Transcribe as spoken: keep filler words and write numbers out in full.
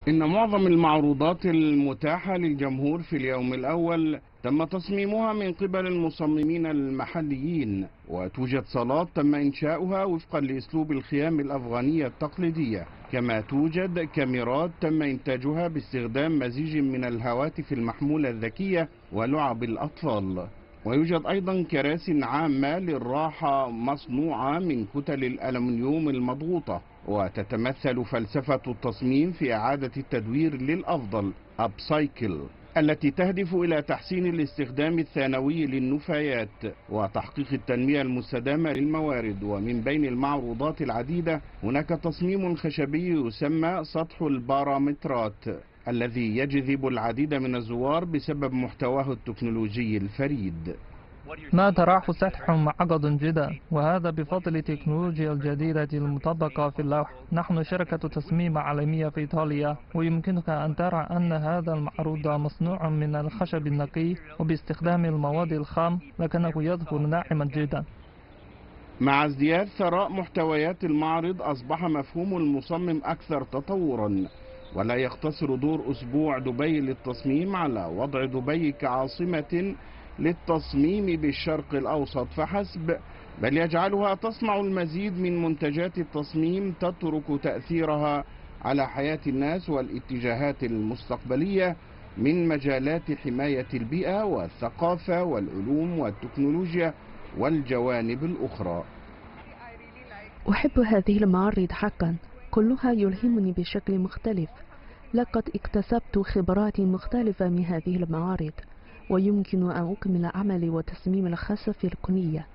إن معظم المعروضات المتاحة للجمهور في اليوم الأول تم تصميمها من قبل المصممين المحليين، وتوجد صالات تم إنشاؤها وفقا لأسلوب الخيام الأفغانية التقليدية، كما توجد كاميرات تم إنتاجها باستخدام مزيج من الهواتف المحمولة الذكية ولعب الأطفال. ويوجد أيضا كراسي عامة للراحة مصنوعة من كتل الألمنيوم المضغوطة، وتتمثل فلسفة التصميم في إعادة التدوير للأفضل أبسايكل، التي تهدف إلى تحسين الاستخدام الثانوي للنفايات وتحقيق التنمية المستدامة للموارد. ومن بين المعروضات العديدة هناك تصميم خشبي يسمى سطح البارامترات، الذي يجذب العديد من الزوار بسبب محتواه التكنولوجي الفريد. ما تراه سطح معقد جدا، وهذا بفضل التكنولوجيا الجديدة المطبقة في اللوح. نحن شركة تصميم عالمية في إيطاليا، ويمكنك أن ترى أن هذا المعروض مصنوع من الخشب النقي وباستخدام المواد الخام، لكنه يظهر ناعما جدا. مع ازدياد ثراء محتويات المعرض أصبح مفهوم المصمم أكثر تطورا، ولا يقتصر دور أسبوع دبي للتصميم على وضع دبي كعاصمة للتصميم بالشرق الأوسط فحسب، بل يجعلها تصنع المزيد من منتجات التصميم تترك تأثيرها على حياة الناس والاتجاهات المستقبلية من مجالات حماية البيئة والثقافة والعلوم والتكنولوجيا والجوانب الأخرى. أحب هذه المعارض حقا، كلها يلهمني بشكل مختلف. لقد اكتسبت خبرات مختلفة من هذه المعارض، ويمكن أن أكمل عملي وتصميم الخاص في الكلية.